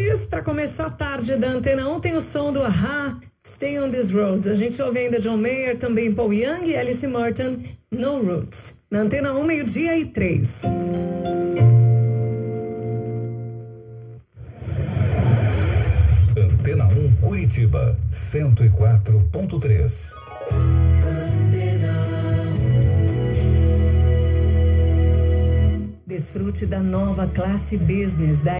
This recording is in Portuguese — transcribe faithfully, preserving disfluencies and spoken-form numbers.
Mendes, para começar a tarde da Antena um, tem o som do Aha, Stay on This Road. A gente ouve ainda John Mayer, também Paul Young e Alice Merton, No Roots. Na Antena um, meio-dia e três. Antena um Curitiba, cento e quatro ponto três. Desfrute da nova classe business da